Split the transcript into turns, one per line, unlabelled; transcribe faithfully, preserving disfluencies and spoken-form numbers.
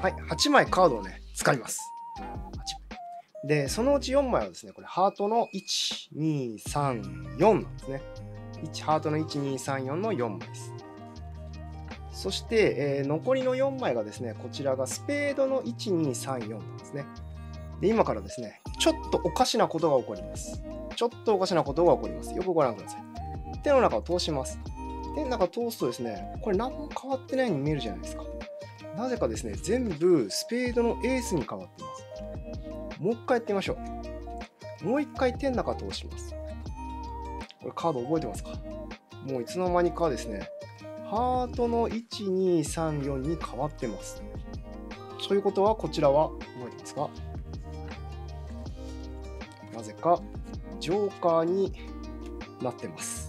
はい、はちまいカードをね、使います。はちまい。で、そのうちよんまいはですね、これハートのいち、に、さん、よんなんですね。いちハートのいち、に、さん、よんのよんまいです。そして、えー、残りのよんまいがですね、こちらがスペードのいち、に、さん、よんなんですね。で、今からですね、ちょっとおかしなことが起こります。ちょっとおかしなことが起こります。よくご覧ください。手の中を通します。手の中を通すとですね、これ何も変わってないように見えるじゃないですか。なぜかですね、全部スペードのエースに変わっています。もう一回やってみましょう。もう一回手の中通します。これカード覚えてますか？もういつの間にかですね、ハートのいち、に、さん、よんに変わってます。ということは、こちらは覚えてますか？なぜかジョーカーになってます。